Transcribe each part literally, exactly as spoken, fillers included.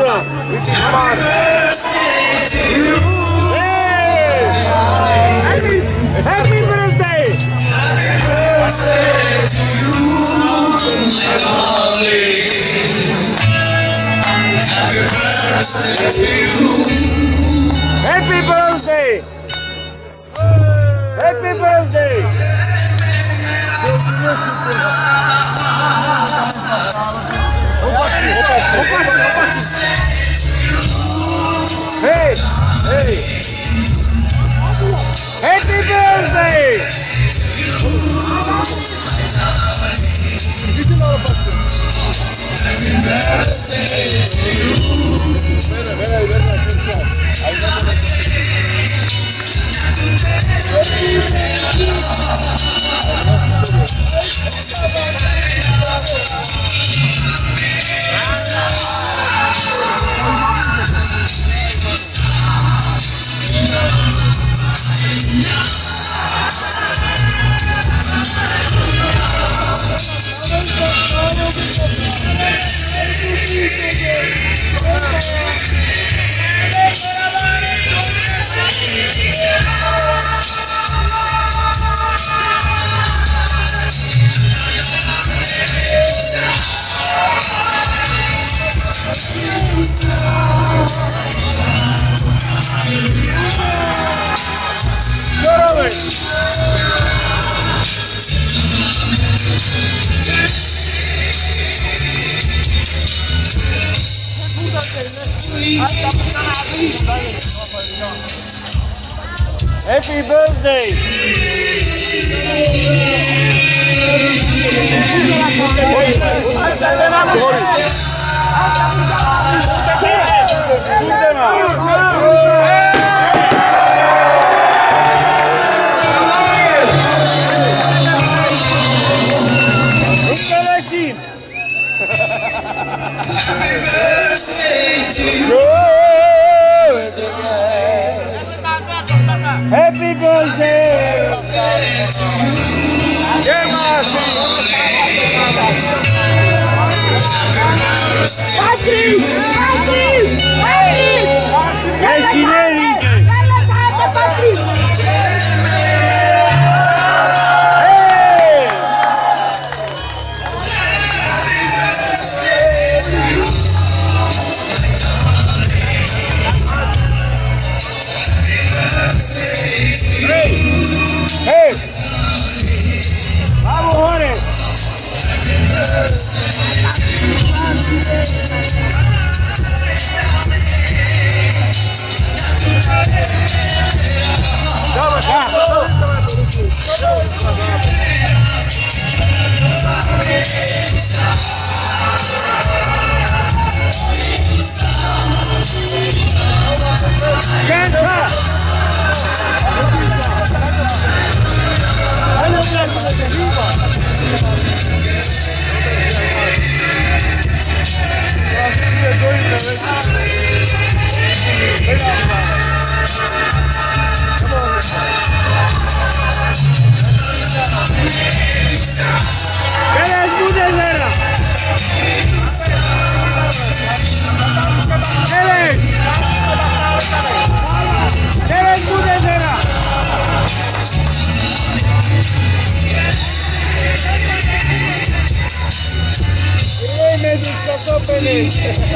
una. Hey! Happy, happy birthday! Happy birthday to you, my darling. Happy birthday to you. Happy birthday! Happy birthday! Hey! Hey! Happy birthday! Happy birthday to you. Happy birthday! Happy birthday to you. Happy birthday! Patrick! Patrick! Patrick! Yes, Yalla saate Patrick! Hey! Vamos, Jorge! Vamos, cá! Canta! Olha o branco de riba! Cadê as mudas, Zera? Cadê? Cadê as mudas, Zera? Ei, medo de tocar o pneu.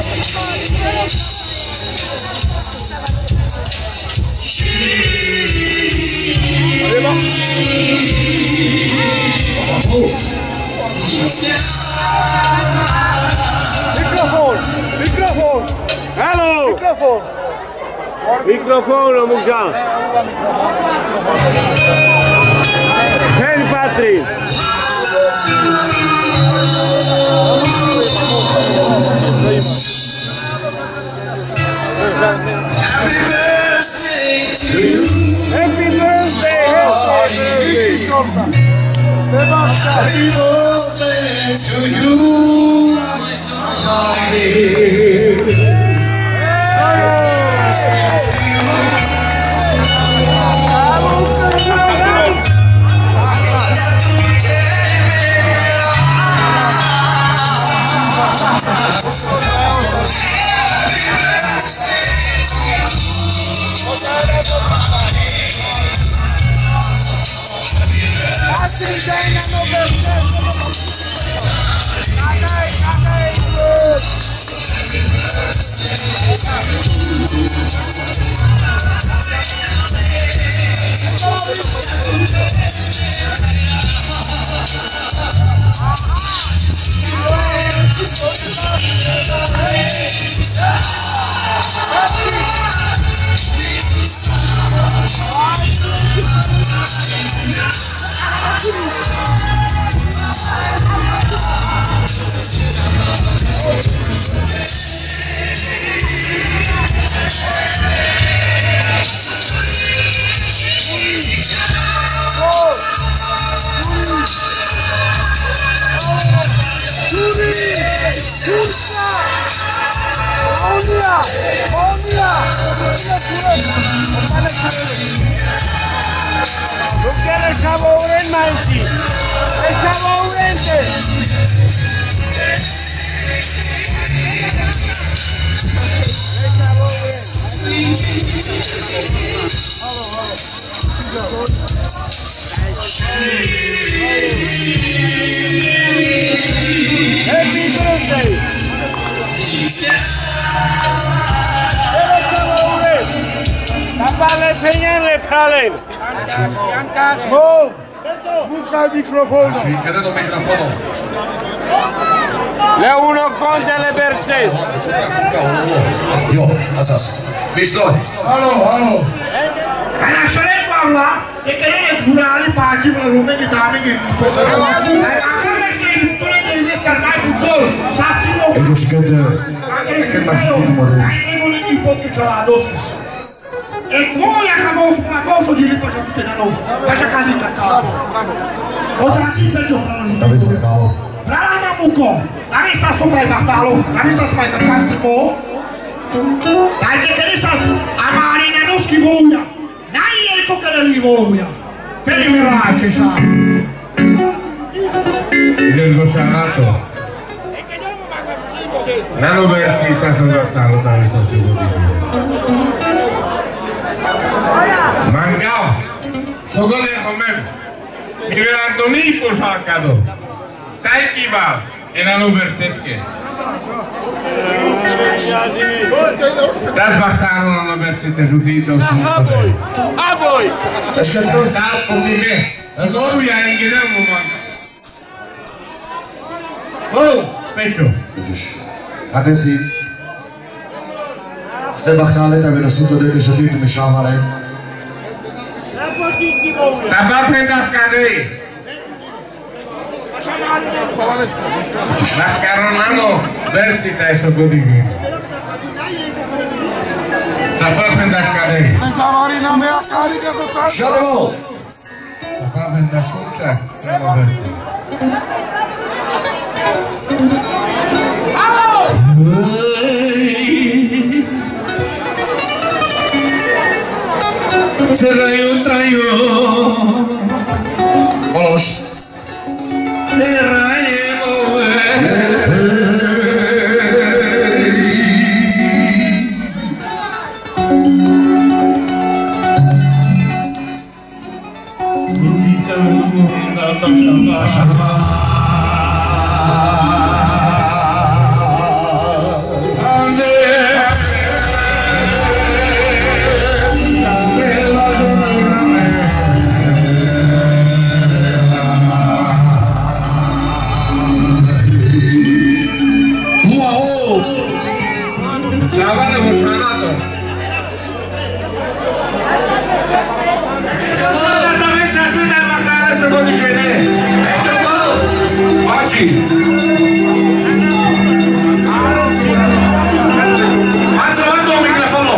Microfoon, microfoon. Hallo! Microfoon. Microfoon, Moekzaan. Geen Patrick. Happy birthday to you. Happy birthday! Happy birthday! Happy birthday to you, my darling. Nu chiar așa vă urent, Mansi! Așa vă urente! Așa vă urent! Happy birthday! Așa vă urent! Capale peñale pralen! Small! Busca il microfono! Sì, credo microfono. Le uno conte le Berces! Io, asas. Misloj. Alo, alo! Ana šalia pavla, ekerele furali pači v rumeni dame ge tipo. Ai akare ske izutule de investar mai puțol. Sastimo. E tu skete... Che mașină, ai nebunit din potke ciolados. E tvoja kamo spuna došo di lipa što te na nou. Paša kadika ta. Otra si peđo prali. Da vedi che cavolo. Prala mamuko. Dai sa sto mai bahtalo. Dai sa mai kancimo. Dai che kerisas amarina noski voja. Dai ei pokereli voja. Fermi rače sa. Del Goscianato. Nano verzi sa sovrastalo da questo secondo. Mangao. Sogode comer. Mi verando ni posakado. Tai kiva. E nano verzeske. Das bastaron nano verzite giudito. A voi! A voi! Aspetta! Dar come me. Tu ja ingedemo manga. Oh, pecho. Atenție! Ste bahtale, te avete assunto delle giudite mi sciamale. Da va prenda scadei. Mascaronano verzi te so godigi. Da va prenda scadei. Zavarina mea carică să faci! Șadevol! Da va prenda succe. Verzi. Se raio traio. Bolos! Se raio. Cavale Goscianato. Oggi. Alza alto il microfono.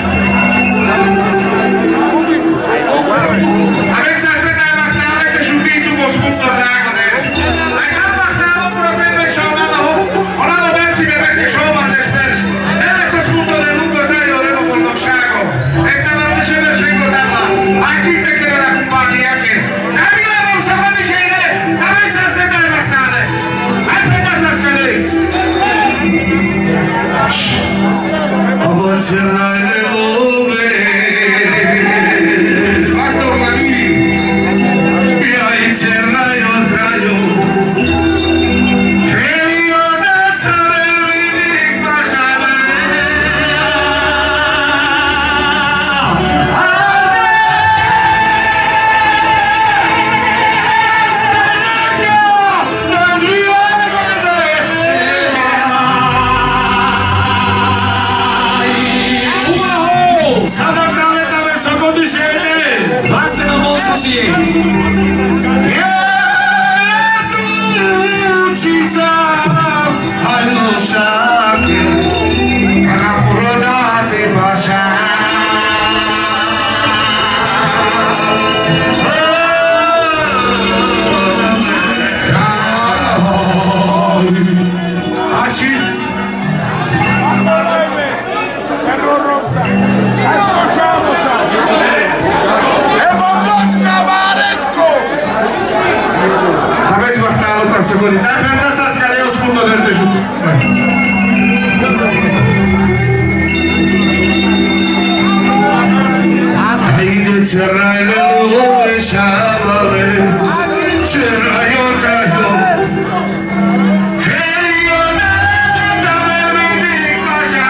Avete aspettato la strada che sul titolo spunto drago. La gran battaglia pure per il show da ora lo versi per questo show ma l'esperto. Deve essere spunto del lungo traio dovremo con lo sciago. E te lo dice del scengo dalla. Anche te che la compagnia che. E mi la non sa fare scene. Avete aspettato la strada. Securitate, pensați care eu spun tot de jutu. Haideți, raile, lume, șalale, ce raio, traio. Ferionata, me ridic așa.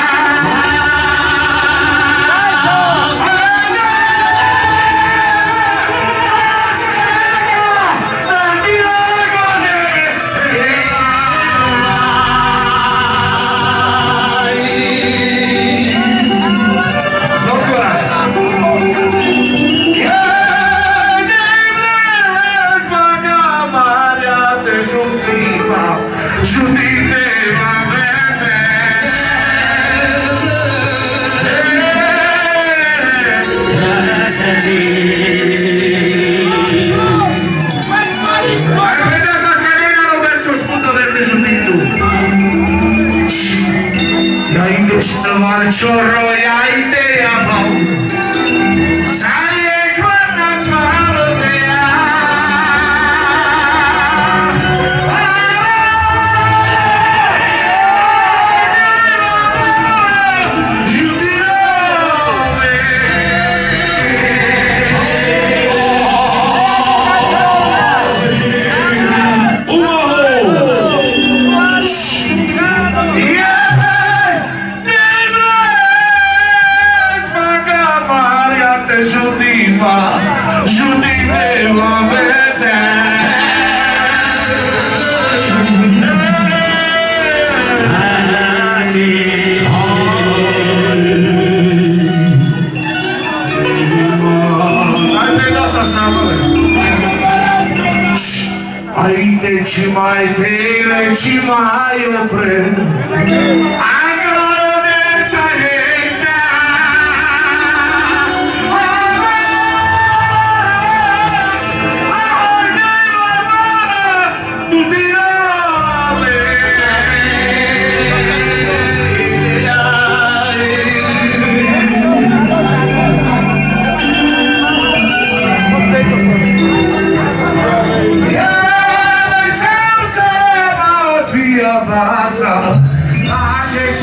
Chorro e a ideia bom. Sai quando as falam de Aite ci mai tele ci mai opre Angolo de sagenza Passa, a gente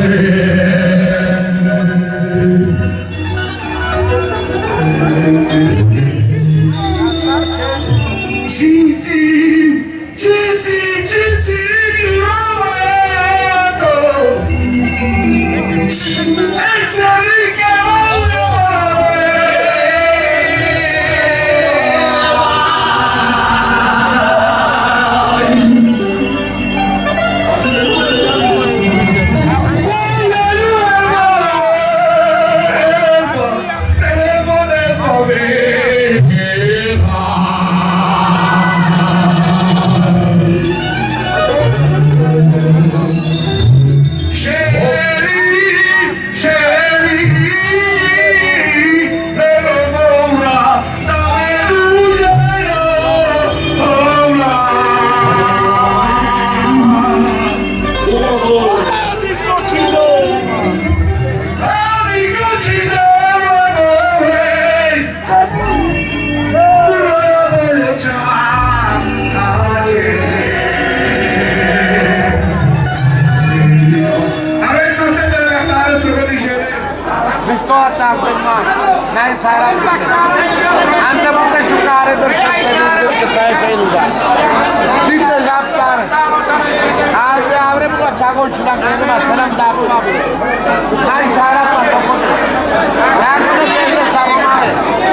N-ai țara am de muncă jucare de să stai pe ilda. Știți la stare. Azi avrem la cagol și la crema să n-am dat cu apă. N-ai țara pe toate. Dacă nu te vezi să mare.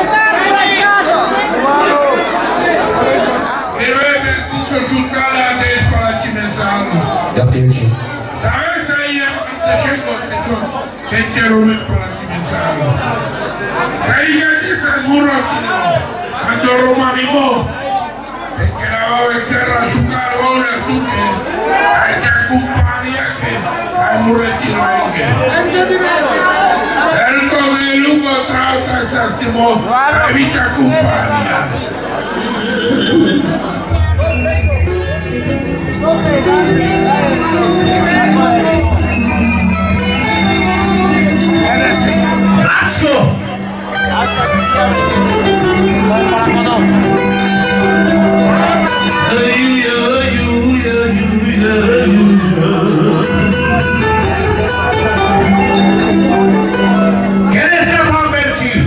Eroe Bertuzzo giocare adesso alla Cimesano. Da piace. Da adesso io scendo che c'ero per la Cimesano. Caricati sul muro quando Roma mi mo perché l'avevo in terra a giocare ora tu che hai già compagnia che hai murettino anche. E il come lungo trauta settimo hai vita compagnia. Let's go! ¿Quién está convencido?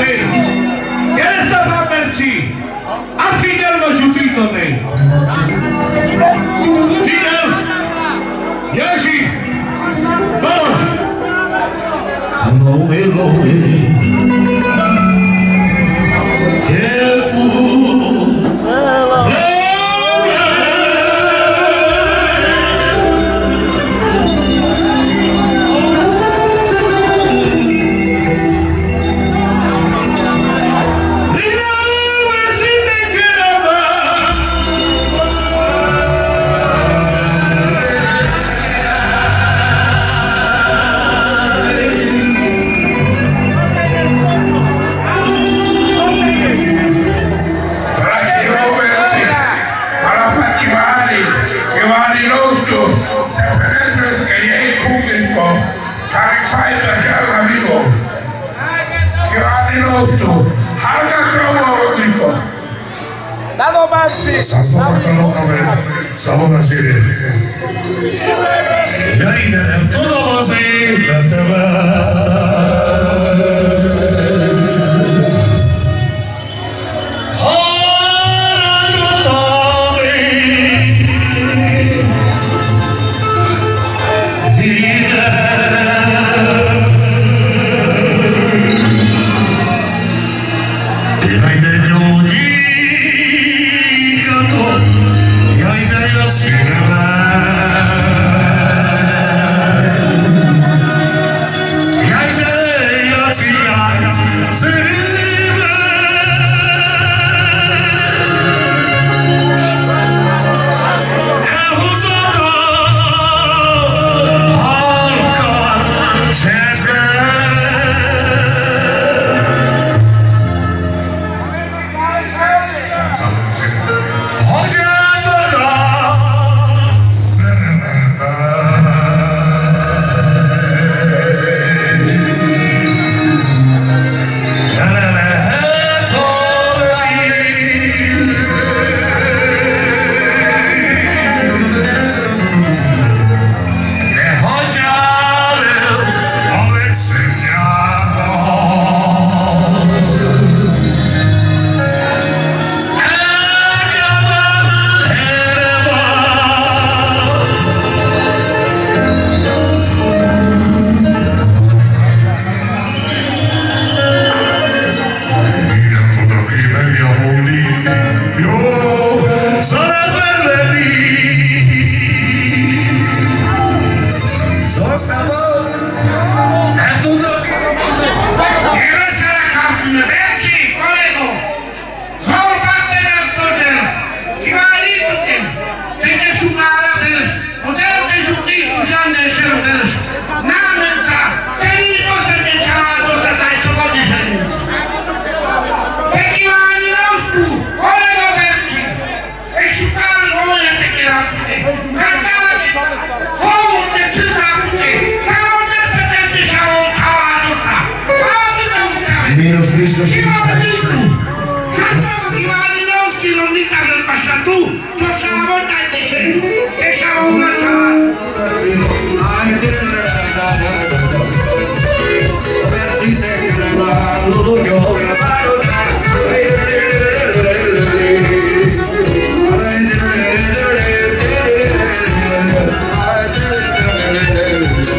te. Quieres tapar merci. A Fidel lo giudito te. Fidel. Yoshi. Vamos. No me lo ve. Dado Maxi! Samo na siebie. Ja idę tu do wozy dla tebe.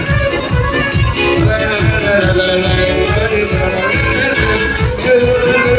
Good.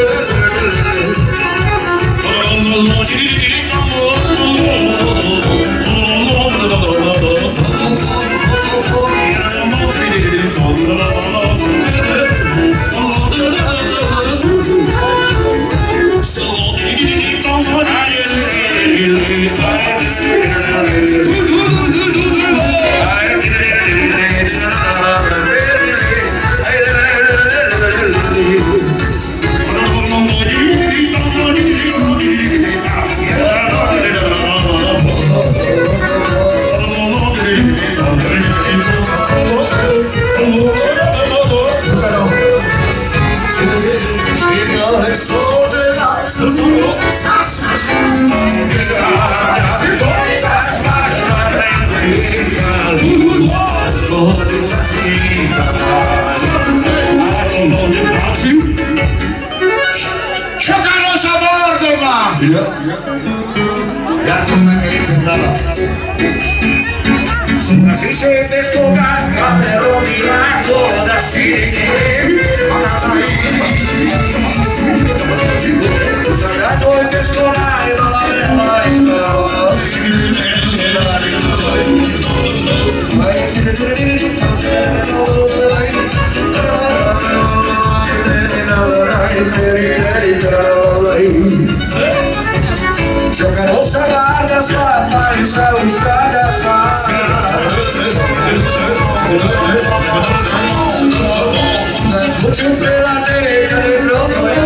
Iar tu nu mai ești în gala. Así se descoga, pero mira toda así. Sagrado el descogar, no la Jogaram sagradas lá, mas a usada Mucho pela negra de loco é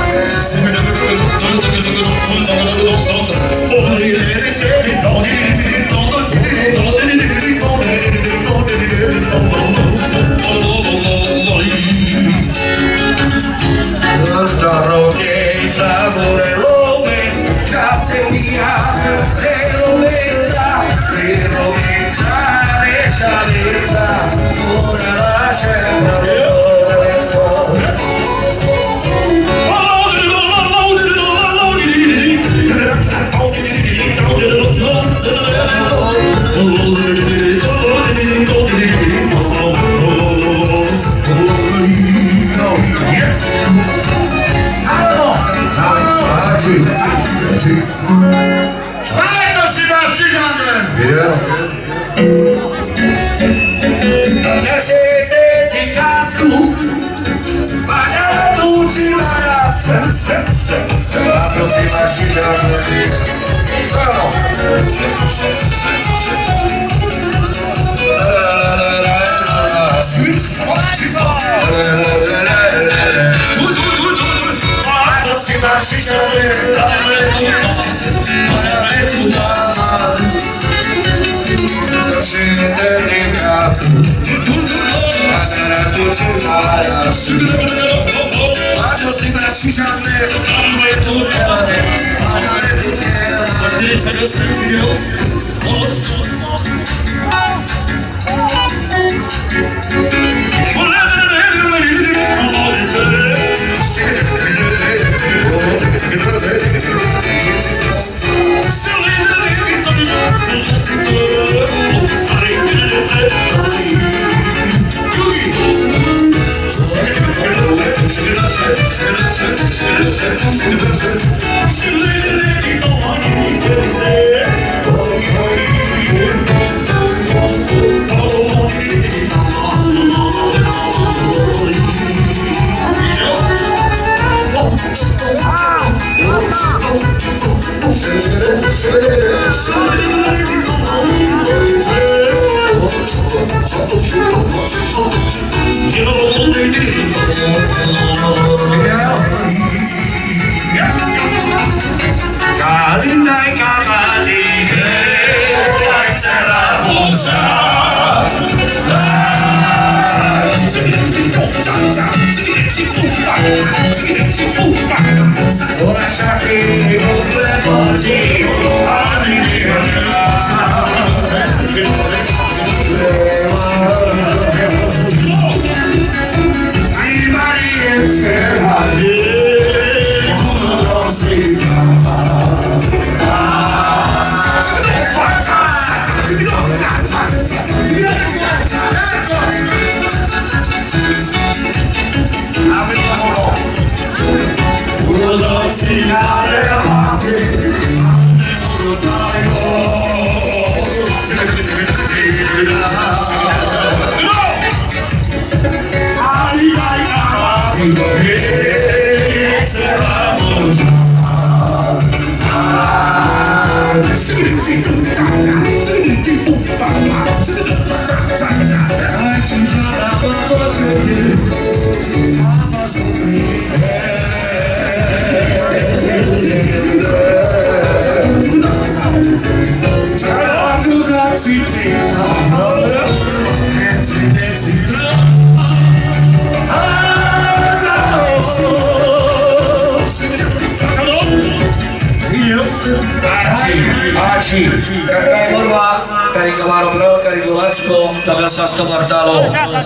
Asta Bartalo.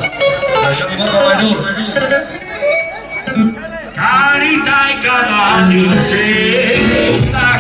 Așa mi vorba mai dur. Caritai canalice.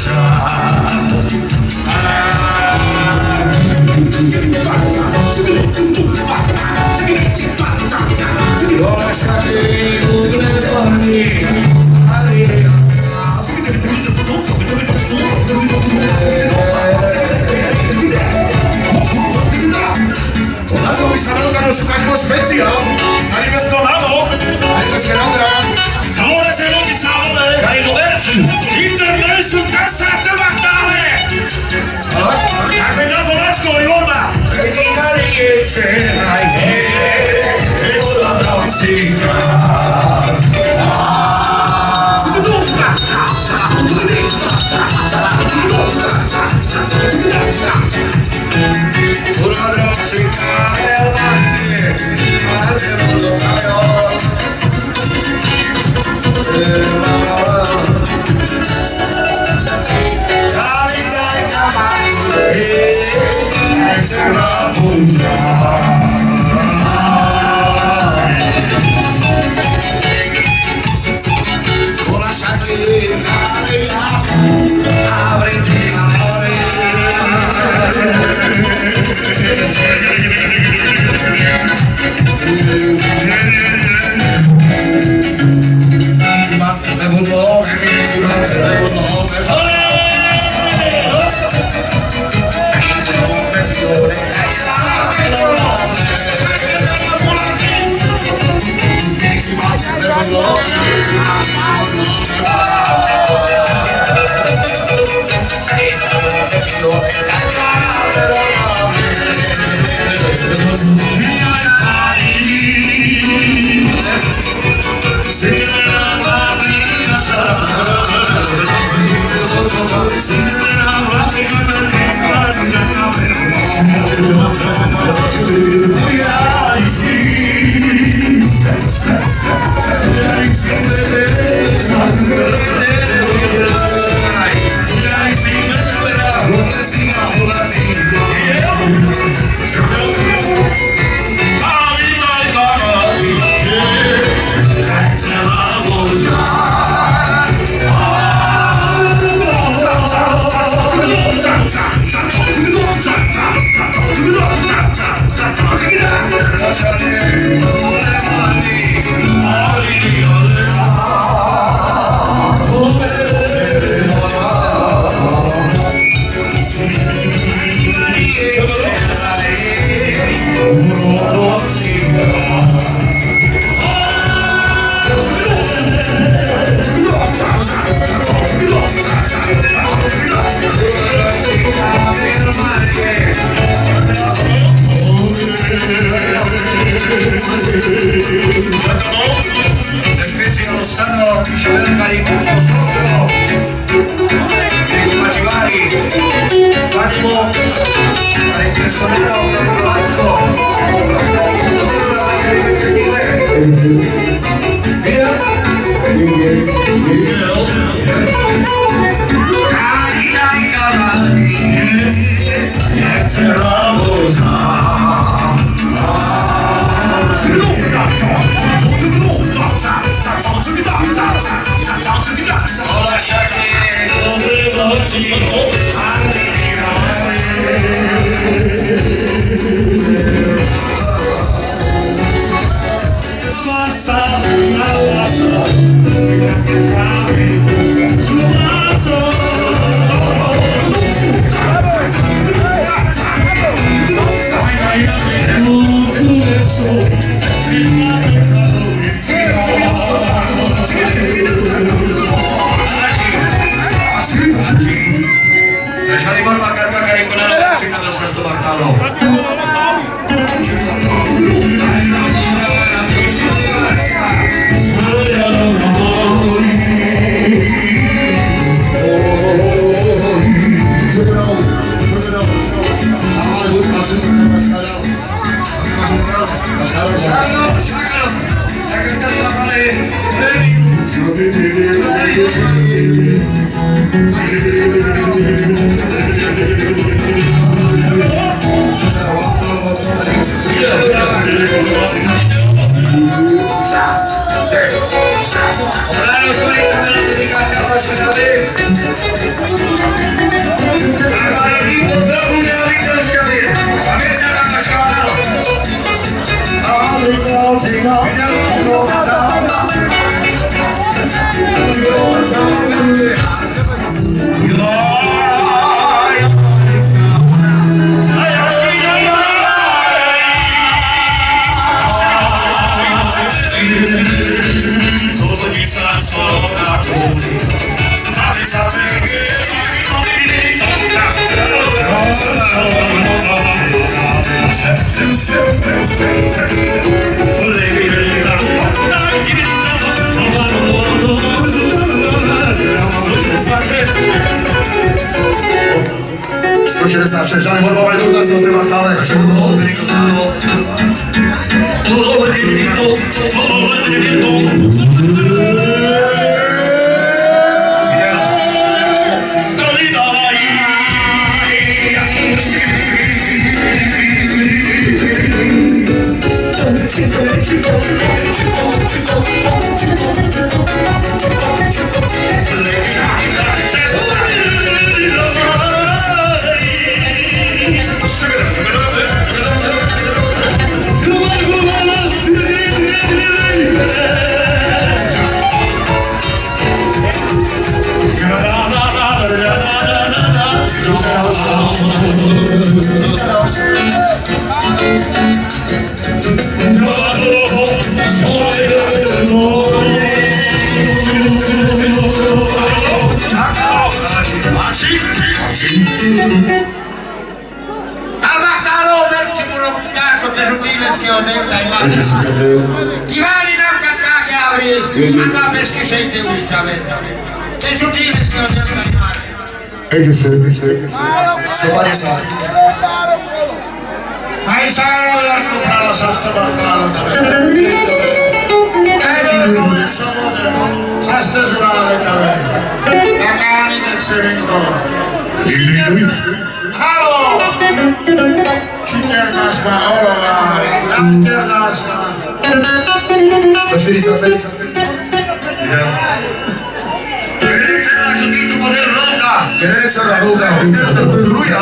Hola, no soy interesaše, žali vorba mai dur, dar să o strema stale. Ivani nam kad kake avri, a peski šeite ušćave. Te su čileske od jelka imare. Ede se, ede se, ede se. Stopanje sad. A i Saro Jarko pravo sa stoba stalo da me. Kaj verno men so vozeno, sa ste zurale kave. Kakani nek se vinko. Halo! Čiternasma, olovari, čiternasma. Stașteri, stașteri, stașteri. Generic să rugă, ruia.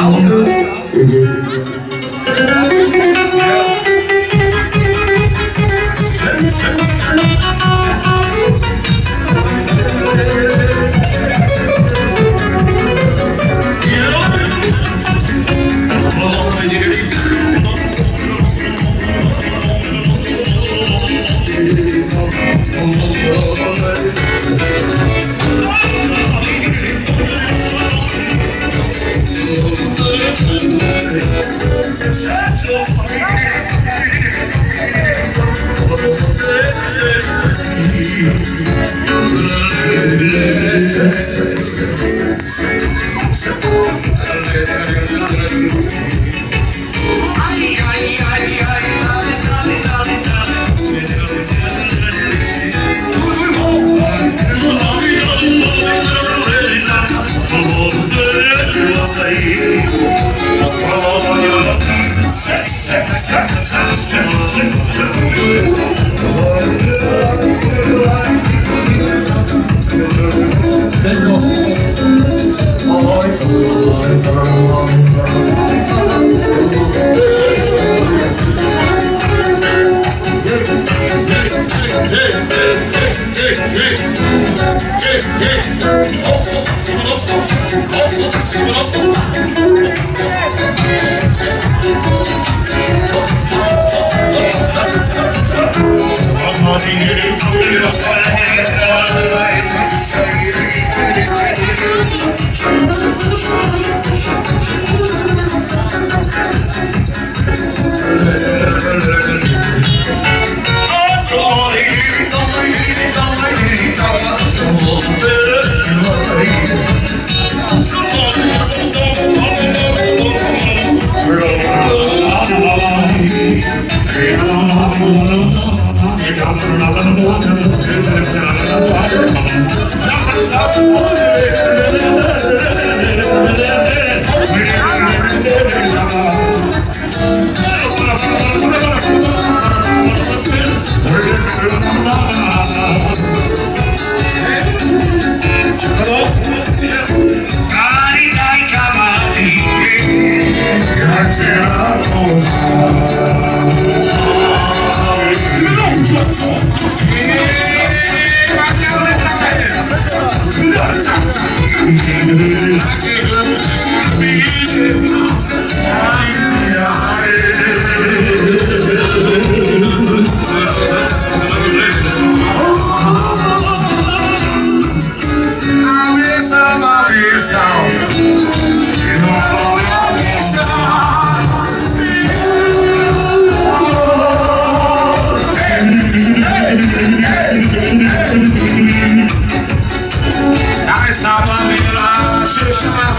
Dai, Sabamela, Shishma.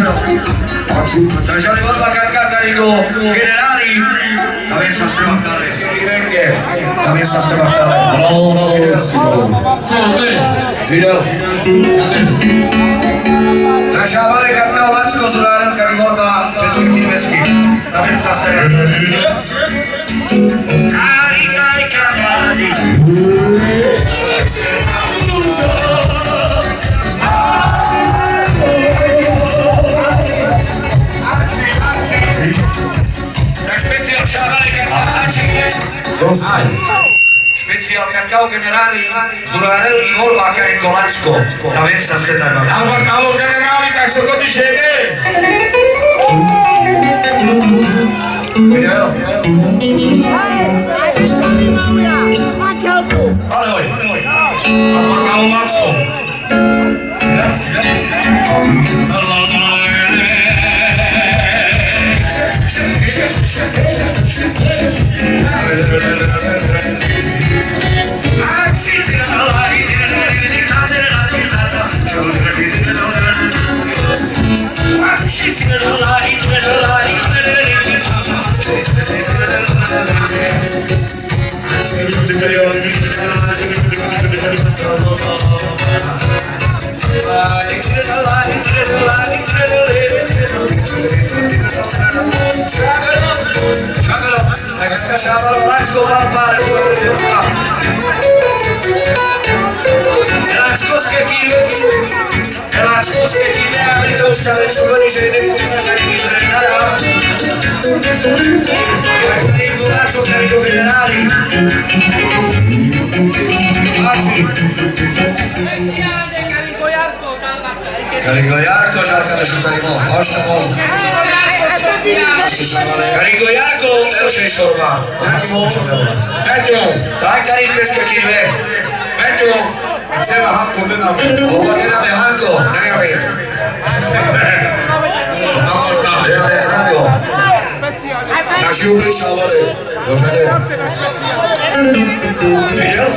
Lasciate vorba caricare carico generali. También sta stremattare. También sta stremattare. Bravo, bravo. Fidel. Lasciavale cartao Vansko sulla che ricorda Pesuri Kilmeski. También sta stremattare. Carica i cavalli. Special Cacao Generali Zurarel i vorba care Kolansko. También sta stremattare. Alba Calo Generali, tak se to dišeme. Fidel. Ale hoj, ale hoj. Alba Calo Vansko. Lasciavalo Vansko palpare Elansko skekil Elansko skekil Amerika ustave šukani žene Kuna karimi žrenara Carico Lazio, carico generali Carico Jarko, žarka da šutarimo Oštamo Carico Jarko, evo še i sorba Peťo Daj Carico skekilve Peťo Ceva Hanko tename Ovo tename Hanko Nejame Nejame Hanko Naši ubližávali. Dobře. Viděl?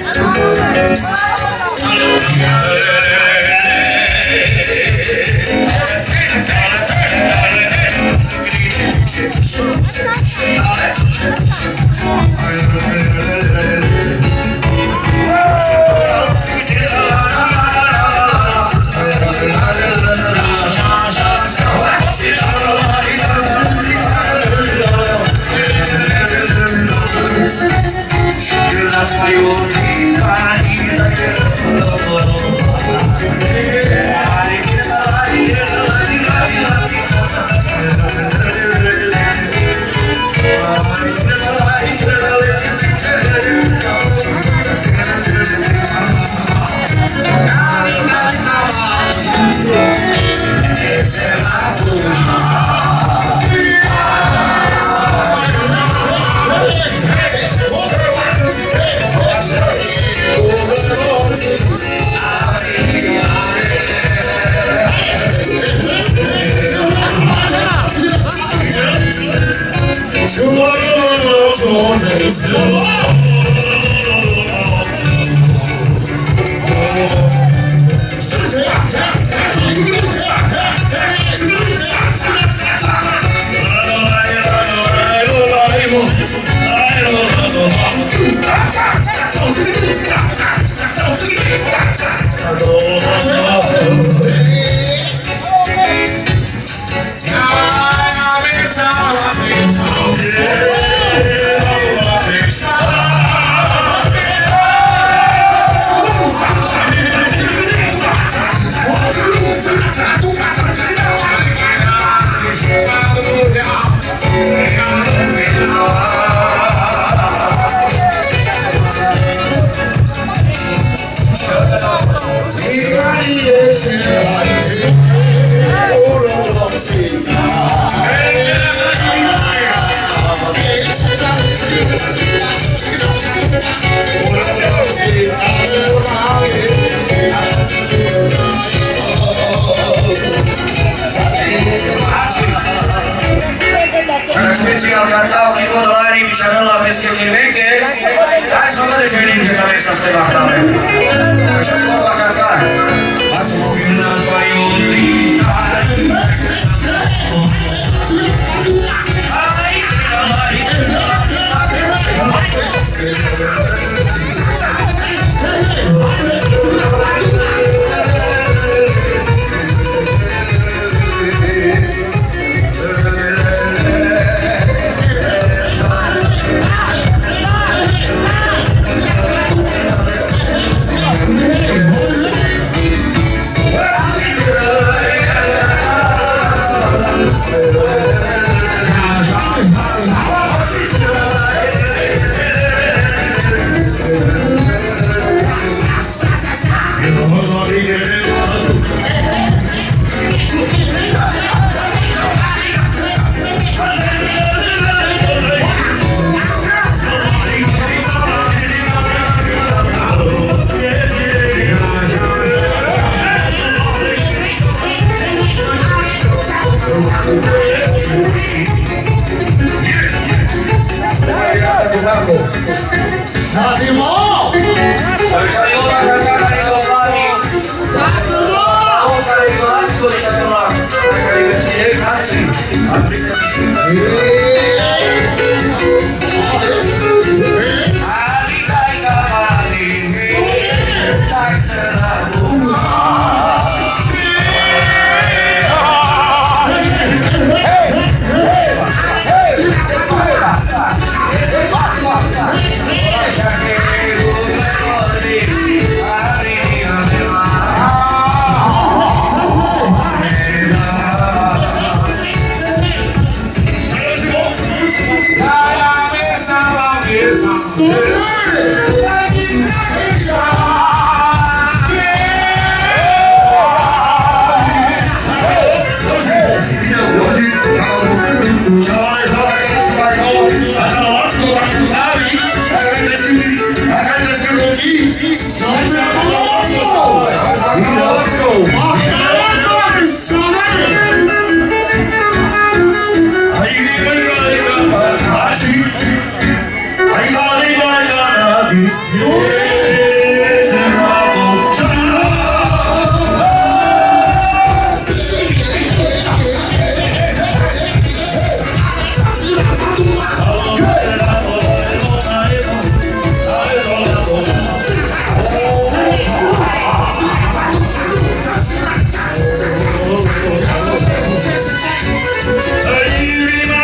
Special Cartao Chico Dolari Michelle Pesche che venge dai sono le scene che sta messa ste battaglie lasciamo la cartare Sanimo! Sanimo na cantata di Giovanni. Sanimo! Volta di Giovanni di Sanimo. Perché i calci. Ali dai cavalli. Dai la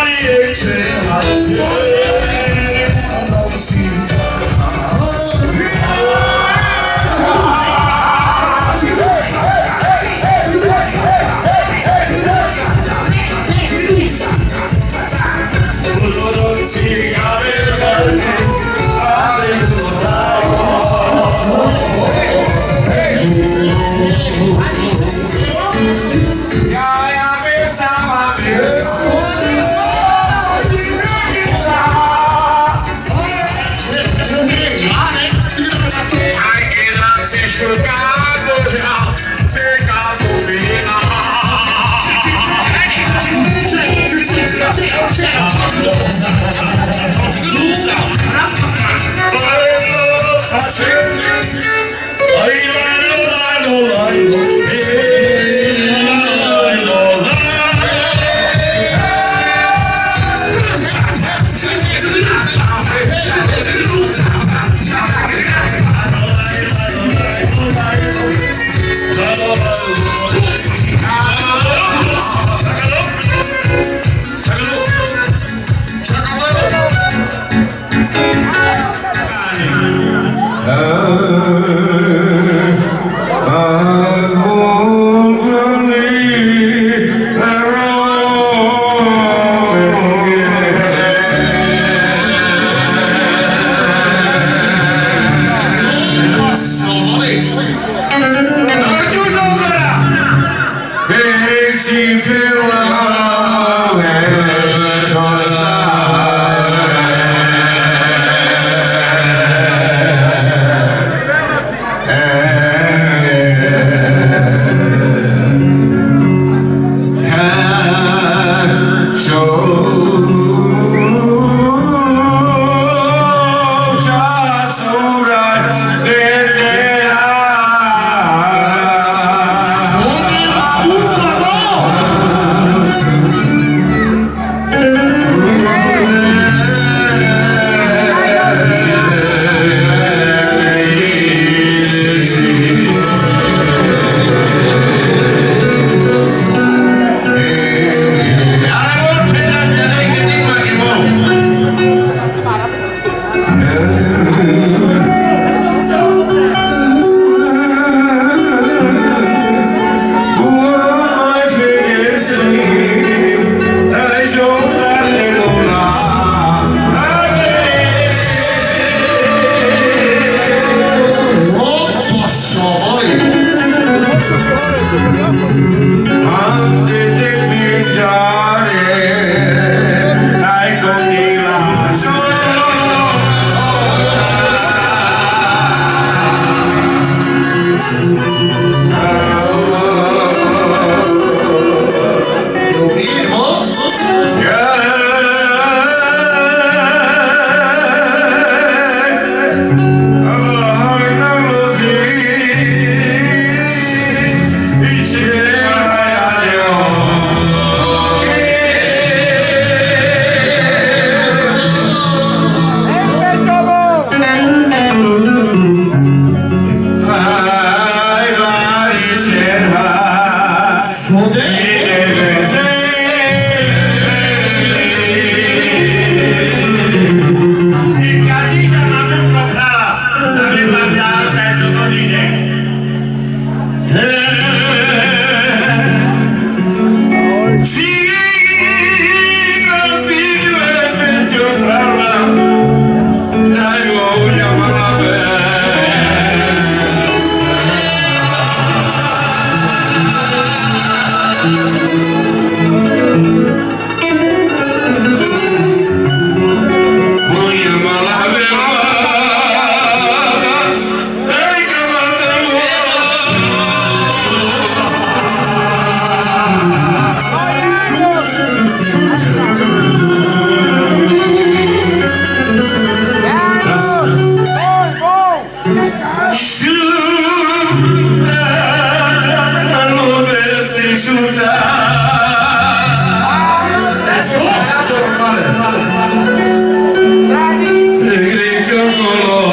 Yeah.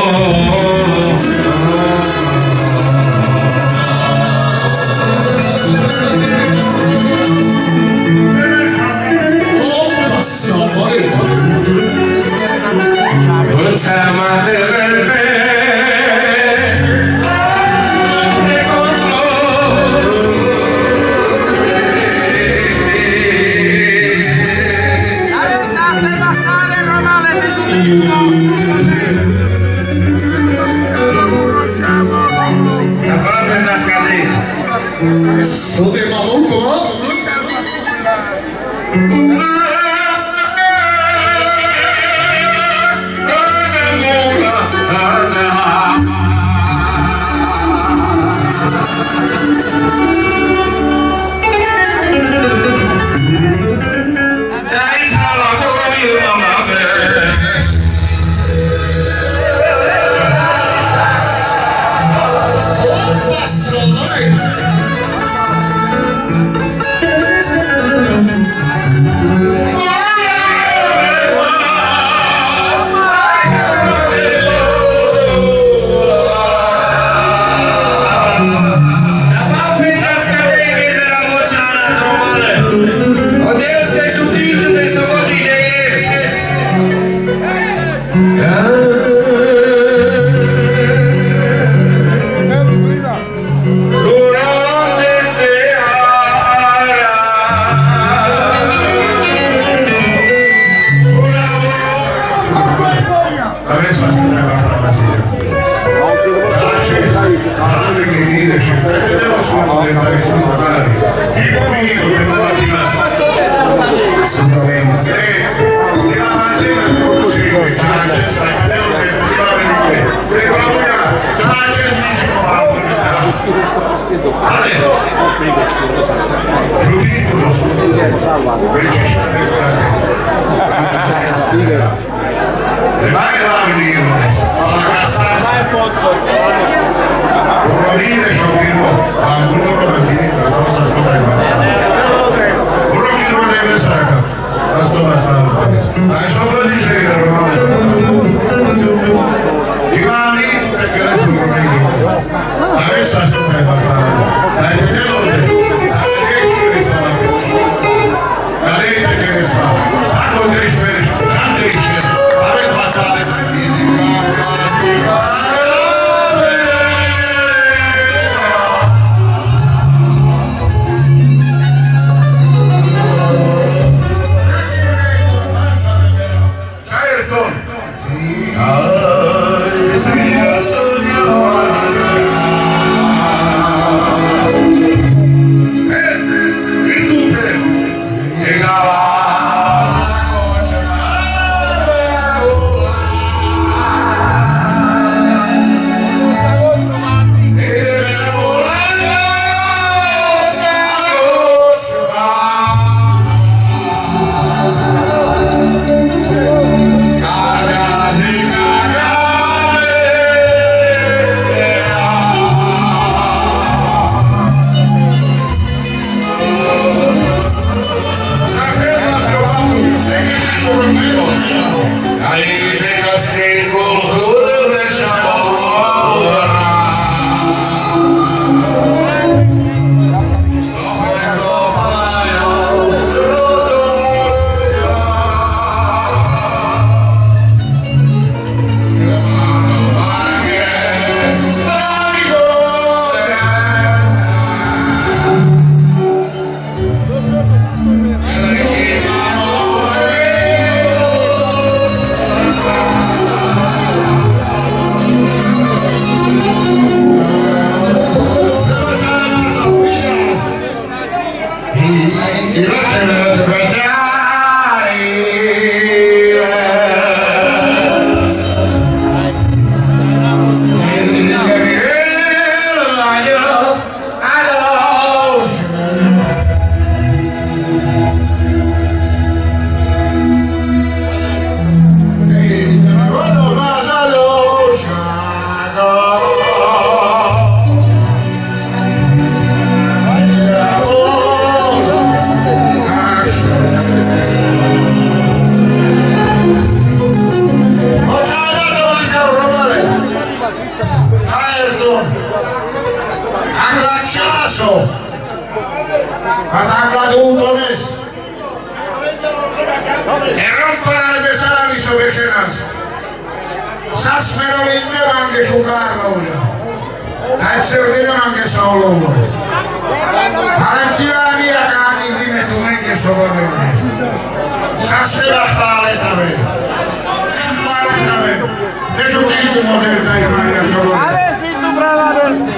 Thank you. Ayrton, Angla Ciaso, Angla Doutones, e rompere le pesari su vecenas, Sasmero linde anche su Carlo, e servire anche solo, Valentinari a cani prima tu anche solo per me, Sasmero a stare da me, stare da me. Te giudito modello dai Maria solo. Adesso tu brava Berzi.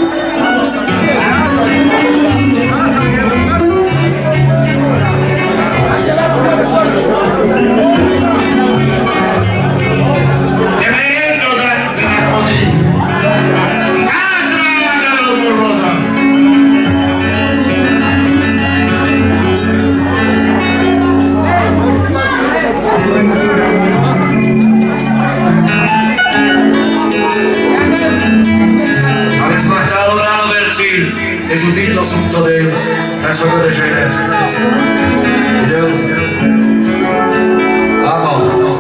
Te merito da te ne codi. Andra lo morroda. Es un tinto asunto de eso que te llenes. Vamos.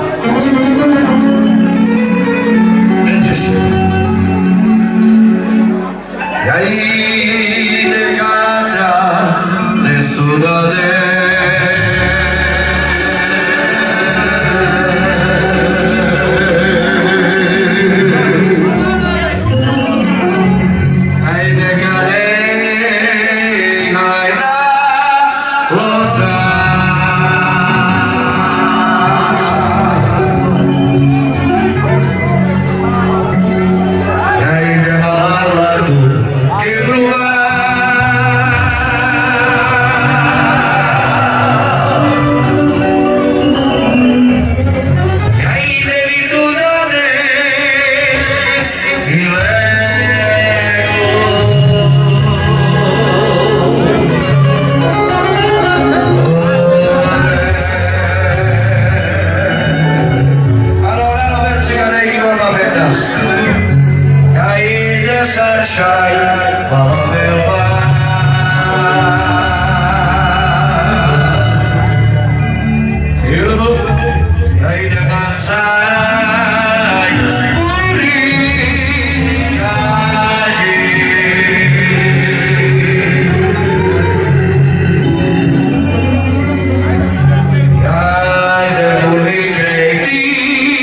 Y ahí te canta de sudade.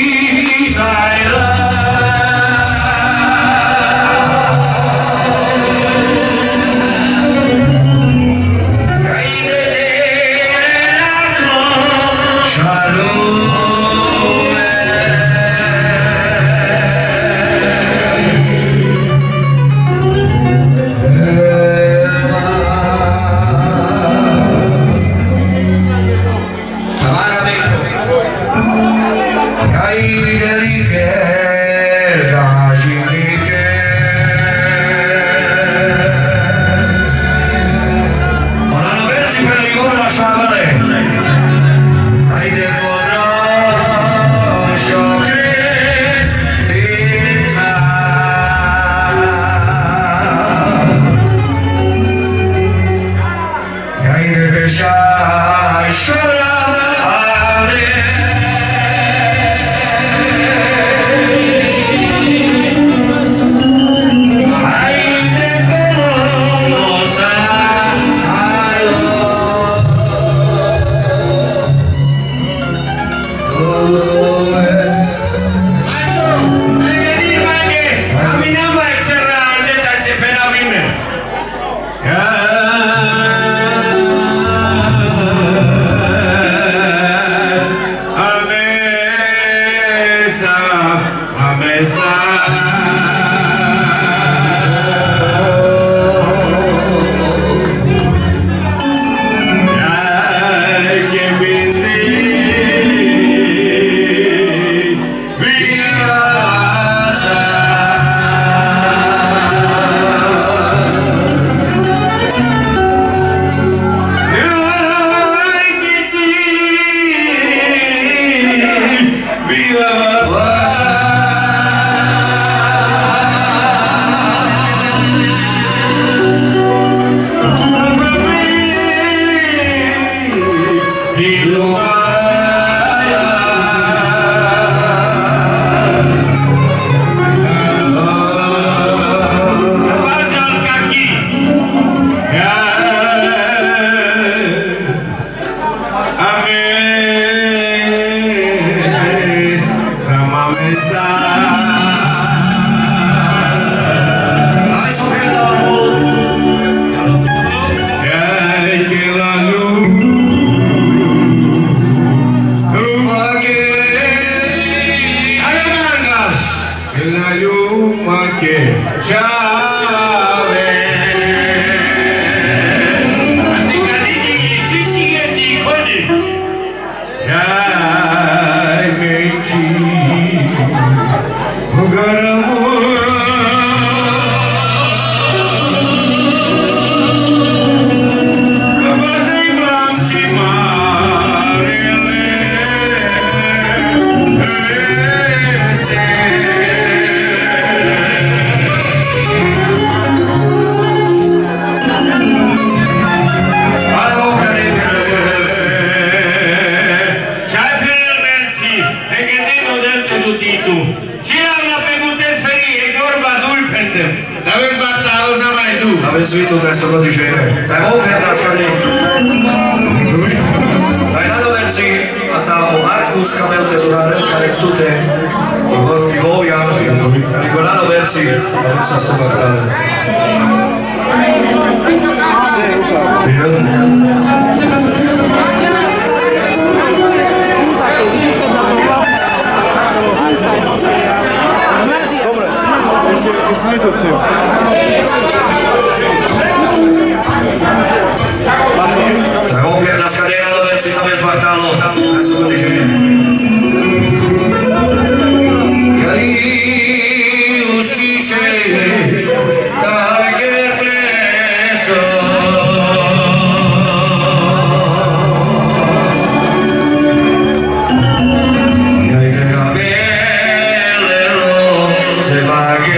I love la lluma que llave. Anticadini, si sigue di coni. Jai meci, garamu. Svitul trebuie să vă dice. Dai mă ofer la scări. Dai la doversi a ta o Marcus Camel tesorare care tutte i voia riguarda doversi a sta battaglia. Tragou per la scadena dove si stava sbartando. Adesso lo dice. Cari uscise da che preso. Dai che capello le vaghe.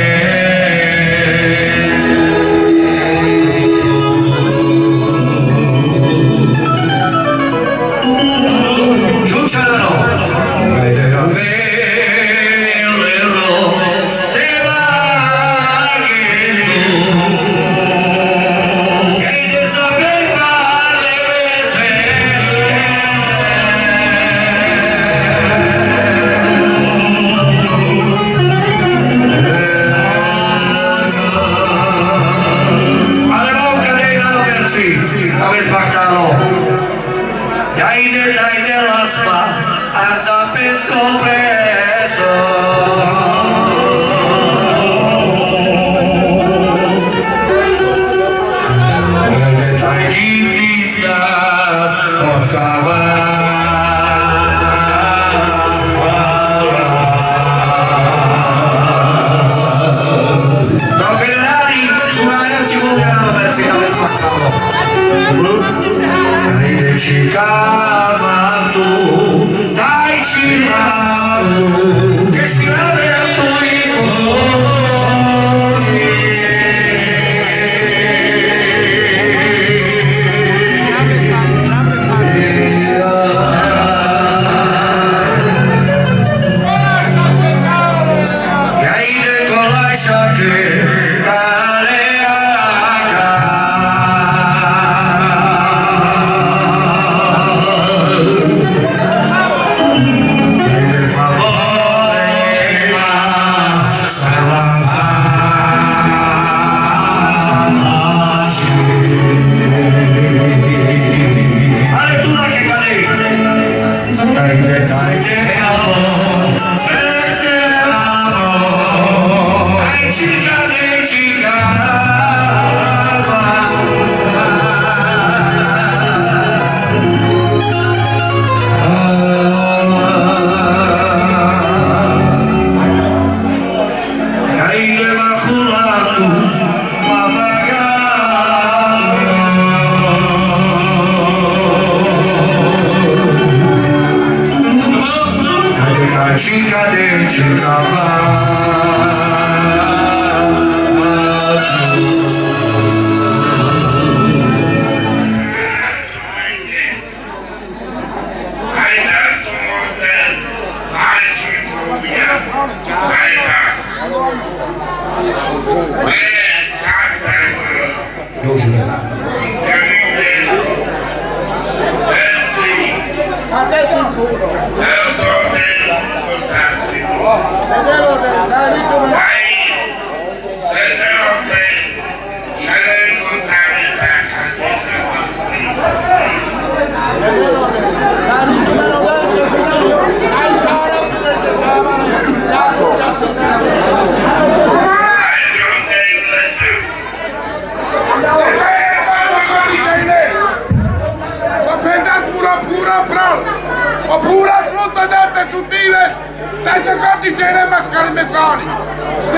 Ciao, ciao.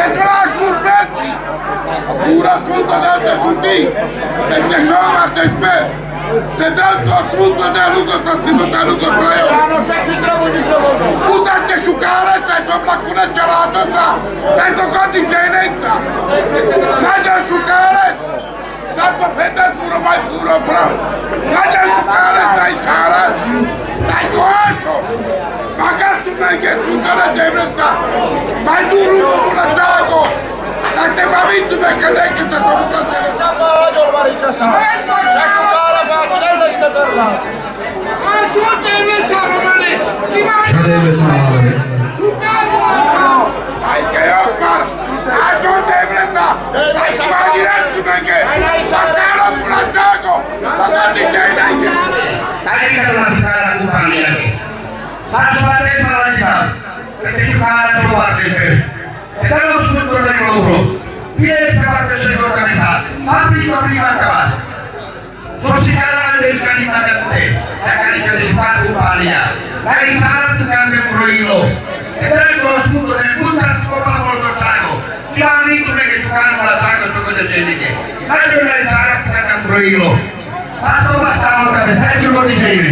svelaš tu perci! Pura smutno da te šuti, da te šomar te speš! Te dam to smutno da je lugo sta stimo da lugo trajo! Uzak te šukare, staj som na kune čelatosa, staj to godi ženeca! Nađa šukare! Sad to petas muro maj puro prav! Nađa šukare, staj šaras! Staj koašo! Magas tu menge smutare devresta! Maj tu rugo mula čago! Staj te bavitu me kadeke sa tomu kastero! Šadeve Samale. Ajke Jokar, našo Devresa, aj smanji restumenge, sakala mula čago, sakati čejnenge. Tadi kita dalam sekarang kupang lagi. Saat suara itu malah kita, kita sekarang keluar dari kita harus mundur dari luhur. Biar kabar tersebut kami saat, tapi kita beriman kabar. Sosialan dari sekali pada kita, akan jadi suatu upaya. Dari saat dengan kemuroilo, kita harus mundur dari puncak sekolah molto trago. Jangan itu mereka sekarang malah trago cukup jadi ini. Nanti dari saat dengan kemuroilo. Pasto bastalo kami, saya cuma di sini.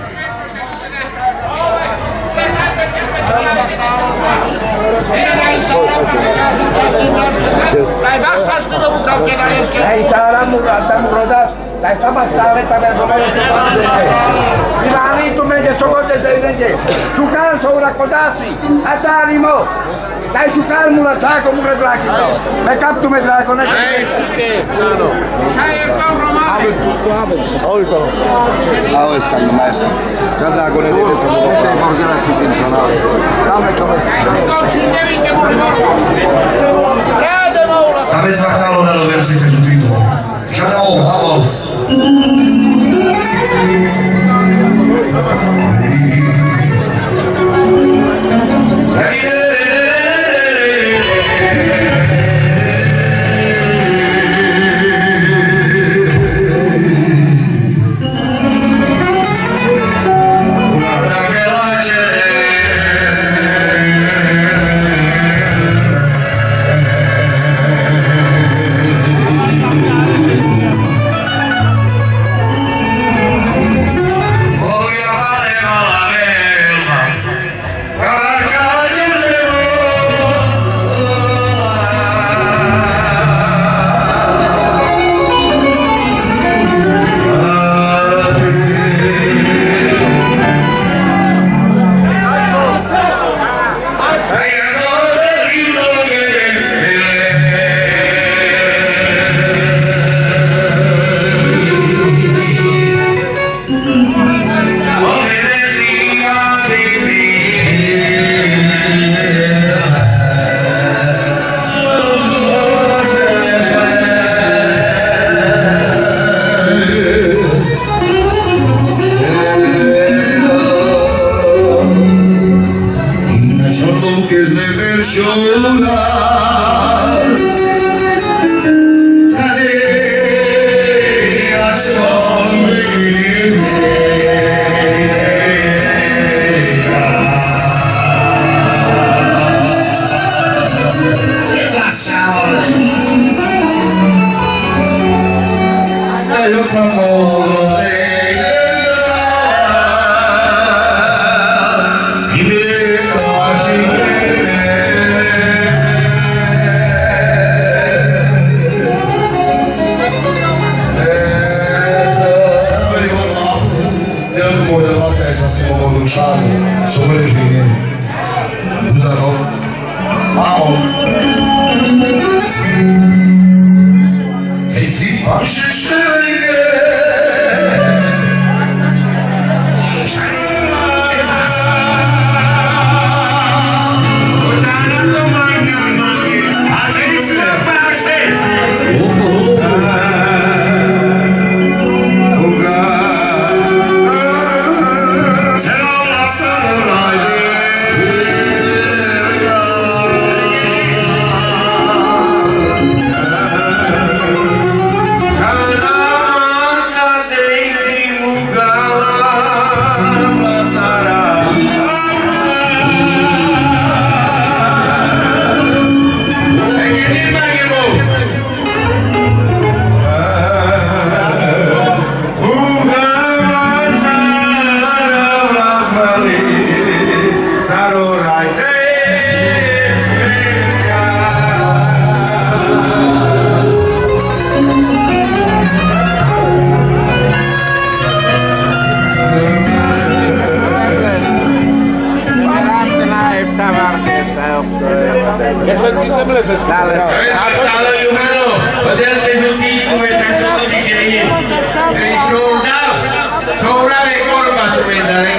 Dai sarà murata muroda, dai sama stare per dove tu parli. Rimani tu me che sto con te sei su canso ora codassi, atanimo. Dai su calmo la taco mure dragito. Me capto me drago ne. Dai su schifo. Sai il romano. Ave tutto ave. Olto. Ah, sta in messa. Già drago ne deve sono per portare a città nazionale. Come come. Non ci devi che Sampai sekarang kalau versi seperti itu, siapa mau awal? Hey, ti paši šelike Kalau Yohano, padahal pesulti itu mereka sudah di sini. Jadi soldado, soldado ekor batu benda.